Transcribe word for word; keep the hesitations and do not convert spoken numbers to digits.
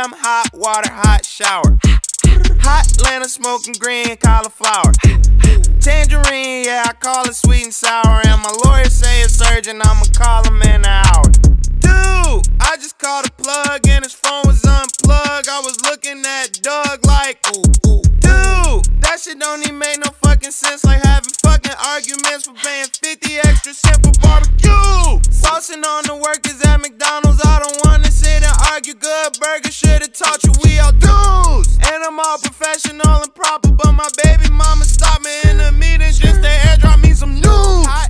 a.m. hot water, hot shower. Hot Atlanta smoking green cauliflower. Tangerine, yeah, I call it sweet and sour. And my lawyer say it's urgent, I'ma call him in an hour. Dude, I just called a plug and his phone was unplugged. I was looking at Doug like, ooh, ooh. Dude, that shit don't even make no fucking sense. Like having fucking arguments for paying fifty extra cents for barbecue. Saucing on the workers at McDonald's. I don't wanna sit and argue. Good burger should've taught you we all dudes. And I'm all professional and proper, but my baby mama stopped me in the meeting just to airdrop me some news.